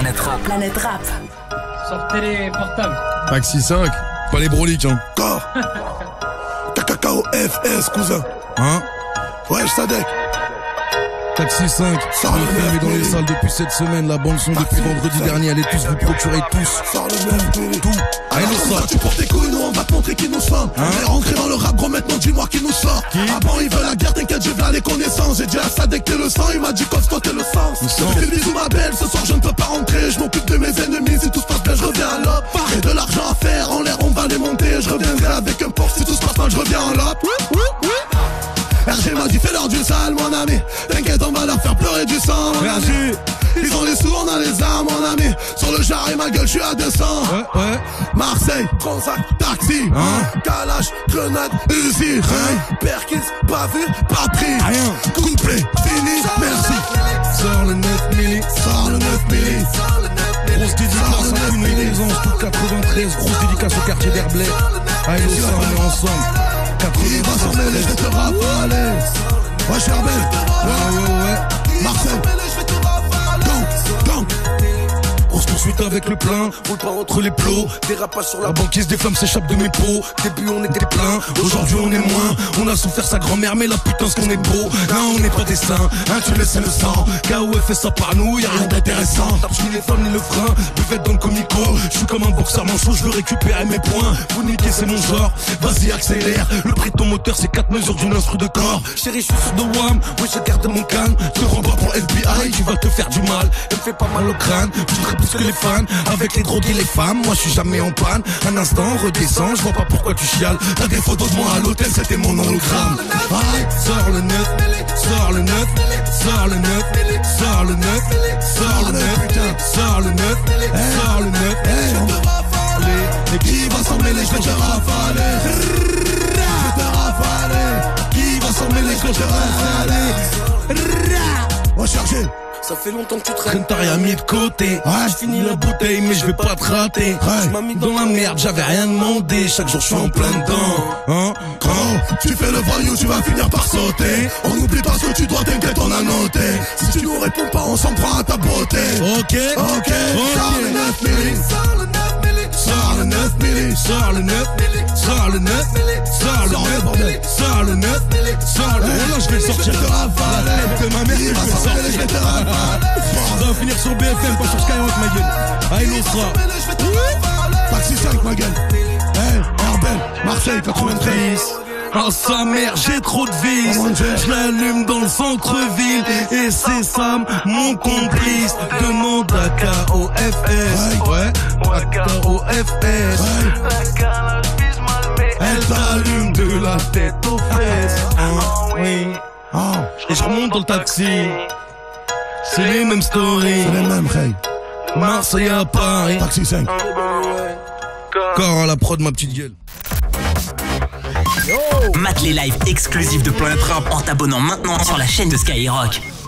Planète Rap. Planète Rap. Sortez les portables. Taxi 5, pas les broliques, hein. Corps. KKOFS, cousin. Hein? Ouais, Sadek. Taxi 5, Sors le film est dans les neuf, salles depuis cette semaine. La bande son depuis vendredi dernier. Allez tous vous procurer tous. Sors le 9 Tout. Allez, Alors nous ça, sort. tu portes tes couilles, nous on va te montrer qui nous sommes. On est rentré dans le rap, gros, maintenant dis-moi qui nous sort. Avant il veut la guerre, t'inquiète, j'ai vu les connaissances. J'ai dit à Sadek t'es le sang, il m'a dit costaud t'es le sens. Je te fais des bisous ma belle, ce soir je ne peux pas rentrer. Je m'occupe de mes ennemis, si tout se passe bien je reviens à l'op. J'ai de l'argent à faire, en l'air on va les monter. Je reviendrai avec un Porsche, si tout se passe mal je reviens en l'op. RG m'a dit fais leur du sale mon ami. T'inquiète on va leur faire pleurer du sang mon ami. Ils ont les sous, on a les armes mon ami. Sur le char et ma gueule je suis à 200. Ouais. Marseille, Transac, taxi, Kalash, grenade, Uzi, Perkins, pas vu, pas pris. Rien. Couplet, fini, merci. Sors le 9 milli. Sors le 9 milli. Grosse dédicace à tous nos maisons, tout 93. Grosse dédicace au quartier d'Herblay. Allez, nous sommes, on est ensemble. Il va s'en mêler, je vais te rafaler. Ouais, Cherbel. Ouais. Marseille. Gang. On se poursuit avec le plein, roule pas entre les plots. Dérapage sur la banquise, des flammes s'échappent de mes peaux. Début on était plein, aujourd'hui on est moins. On a souffert sa grand-mère, mais la putain ce qu'on est beau. Là on n'est pas des saints, hein tu laisses le sang. KOF fait ça par nous, y'a rien d'intéressant. Je ni les femmes ni le frein, buvette dans le comico. Je suis comme un boxeur manchot, je veux récupérer mes points. Vous niquez c'est mon genre, vas-y accélère. Le prix de ton moteur c'est 4 mesures d'une instru de corps. Chérie je suis sur de WAM, oui j'ai gardé mon calme. Te rends pas pour FBI, tu vas te faire du mal. Elle me fait pas mal au crâne, je voudrais plus que les fans. Avec les drogues et les femmes, moi je suis jamais en panne. Un instant, redescends, je vois pas pourquoi tu chiales. T'as des photos de moi à l'hôtel, c'était mon hologramme. Sors le 9, sors le 9, sors le 9, sors le 9, sors le 9, sors le 9, sors le 9. Et qui va s'en mêler, je vais te rafaler. Je vais te rafaler. Qui va s'en mêler, je vais te rafaler. On chercher. Ça fait longtemps que tu traînes. Traîne t'as rien mis de côté. Je finis la bouteille mais je vais pas te rater. Tu m'as mis dans la merde, j'avais rien demandé. Chaque jour je suis en plein dedans. Tu fais le voyou, tu vas finir par sauter. On n'oublie pas ce que tu dois, t'inquiète, on a noté. Si tu nous réponds pas, on s'en prend à ta beauté. Ok. Sors le 9 milli. Sors le 9 milli. Sors le 9. Sors le 9. Sors le 9. Sors le 9. Sors le 9. Là je vais le sortir. Je te rafale. De ma mère je vais le sortir. Ça va finir sur BFM, pas sur Skyrock ma gueule. Allez l'Ostra. Taxi 5 ma gueule. Herbel, Marseille 93. Oh sa mère, j'ai trop de vis. Je l'allume dans le centre-ville. Et c'est Sam, mon complice. Demande à KOFS. Ouais, à KOFS. La calage vise mal, mais Elle t'allume de la tête aux fesses. Oui. Et je remonte dans le taxi. C'est les mêmes stories. C'est les mêmes, Ray. Marseille à Paris. Taxi 5. Corps à la prod, ma petite gueule. Mate les lives exclusifs de Planète Rap en t'abonnant maintenant sur la chaîne de Skyrock.